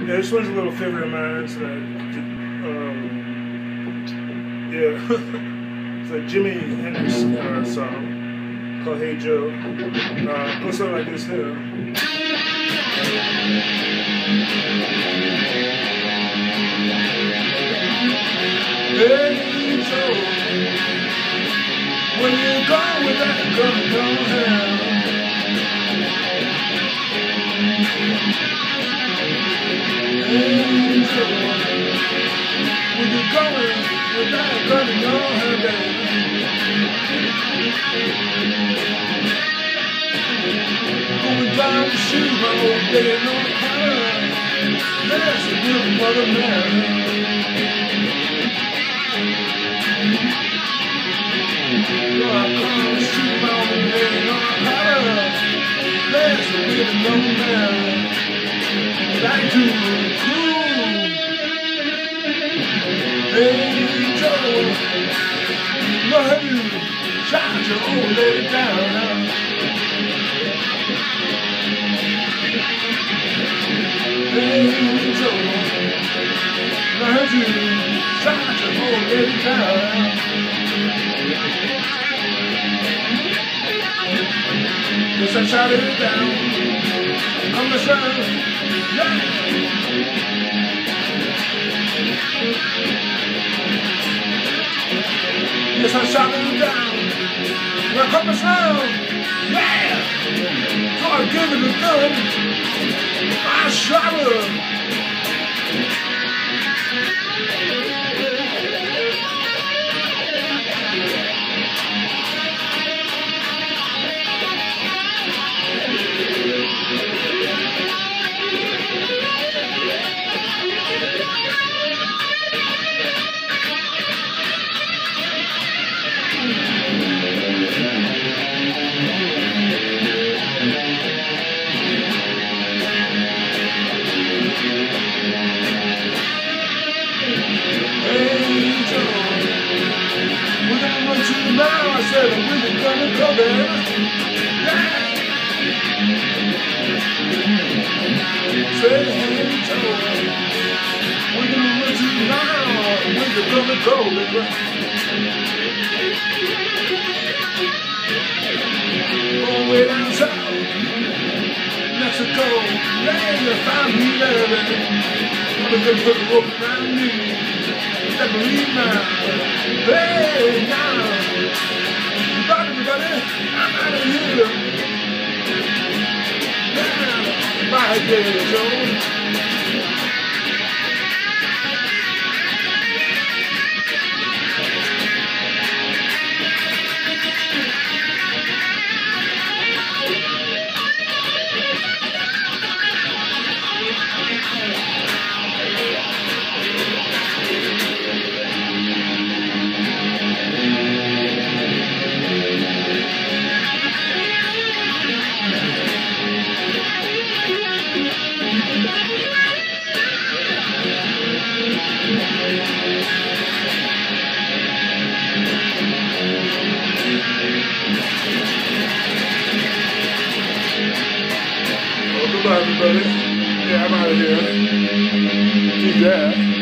Yeah, this one's a little favorite of mine. It's yeah, it's a Jimi Hendrix song called Hey Joe. It goes something like this here. Hey Joe, when you go with that gun, go down. Hey Joe, when you're going with that gun in your hand, going down the shoe road, getting on the corner, that's a good mother man. I come to shoot my own getting on the corner, that's a good mother man. Like to cool. Hey Joe, Lord, have you shot your old lady down? Hey Joe, Lord, have you shot your old lady down? Yes, I shot it down. I'm the son. Yeah. Yes, I shot him down. Now come and slow. Yeah. So I gave him the gun. I shot him. Now I said I'm really gonna go there. Yeah. Say hey Joe, we're gonna run you now. Where you gonna go, baby? Going way down south, Mexico. Yeah, you found me there, baby. I'm gonna put a rope around me. Let me leave now. Hey, now. Bye, everybody. I'm out of here. Yeah. Bye, Daddy Joe. Goodbye, everybody. Yeah, I'm out of here. Keep that.